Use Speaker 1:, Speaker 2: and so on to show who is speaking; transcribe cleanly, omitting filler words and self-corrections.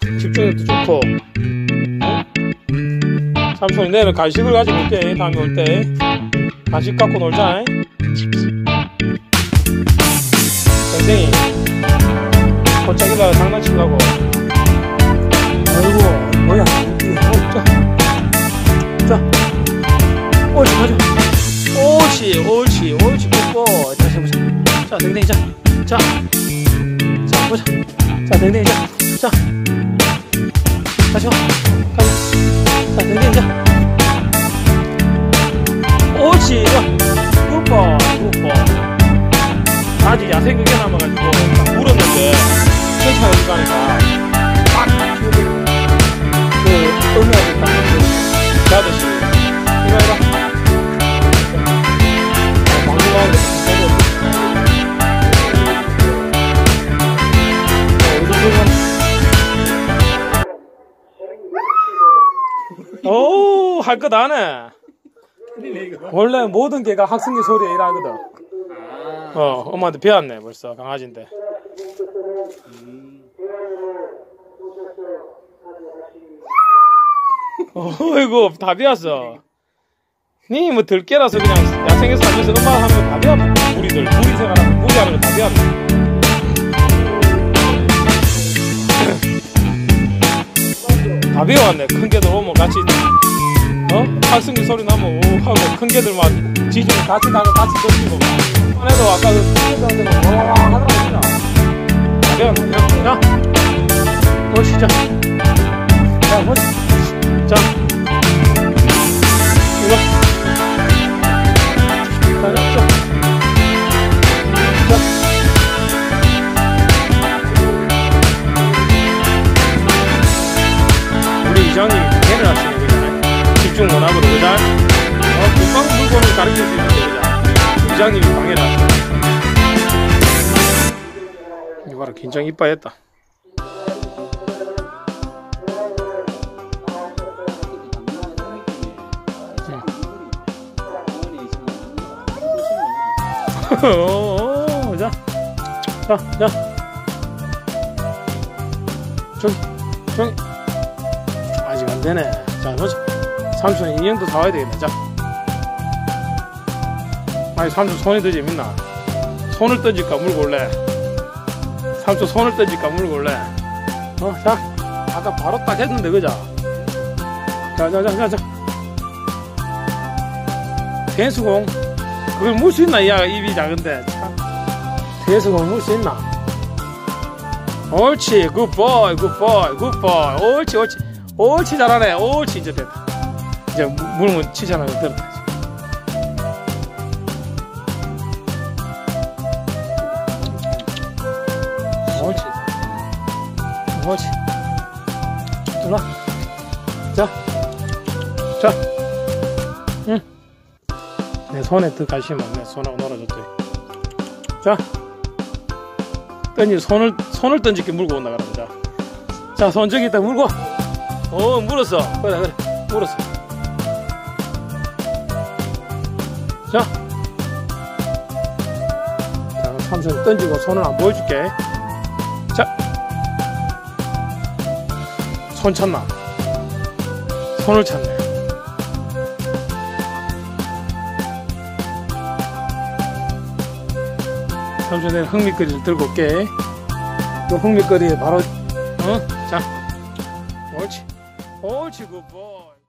Speaker 1: 집중력도 좋고. 삼촌이 내일은 간식을 가지고 올게. 다음에 올 때 간식 갖고 놀자. 댕댕이 곧자기가 장난치려고. 아이고 뭐야. 자 옳지 가자. 옳지 굿보. 다시 해보자. 자 댕댕이 자 보자. 자 댕댕이 자 다시 와. 가자. 자 댕댕이 옳지 굿보. 아직 야생 그게 남아가지고 딱 물었는데 천천히 가니까 딱 그 음악을 딱 그 아저씨 이거 해봐. 오, 할 거 다 하네. 원래 모든 개가 학생기 소리에 일하거든. 엄마한테 배웠네, 벌써. 강아지인데. 어이구, 다 배웠어. 니 뭐 들깨라서 그냥 야생에서 살면서 엄마가 하는 거 다 배웠네. 무리 생활하고 무리 하는 거 다 배웠네. 다 배워왔네. 큰 개들 오면 같이 학생기 소리 나면 오 하고 큰 개들만 지지면 같이 가고 같이 던지고. 안에도 아까 그 큰 개들한테 와 하더라고. 다 배웠네. 자 옳지. 자 옳지. 자 이거 이장님이 방해를 하시네, 그냥. 집중 못하고, 그냥. 금방 물건을 가르칠 수 있는데, 그냥. 이장님이 방해를 하시네. 이거 봐라, 긴장 이빠이 했다. 자. 저기. 아직 안 되네. 자, 보자. 삼촌 인형도 사와야 되겠네. 자. 아니, 삼촌 손이 더 재밌나? 손을 던질까, 물고 올래? 삼촌 손을 던질까, 물고 올래? 자. 아까 바로 딱 했는데, 그죠? 자. 대수공. 그걸 물 수 있나, 입이 작은데. 참. 대수공 물 수 있나? 옳지, 굿보이. 옳지, 잘하네. 옳지, 이제 됐다. 이제 물면 치잖아. 들었다. 옳지. 들어와. 자. 응. 내 손에 더 관심 없네. 손하고 놀아줬더니. 자. 손을 던질게 물고 온다, 그러면. 자, 손 저기 있다, 물고. 물었어. 그래. 물었어. 자, 삼촌 던지고 손을 안 보여줄게. 자, 손 찾나? 손을 찾네. 삼촌 내가 흥미거리를 들고 올게. 요 흥미거리에 바로, 자, 옳지, 굿보이.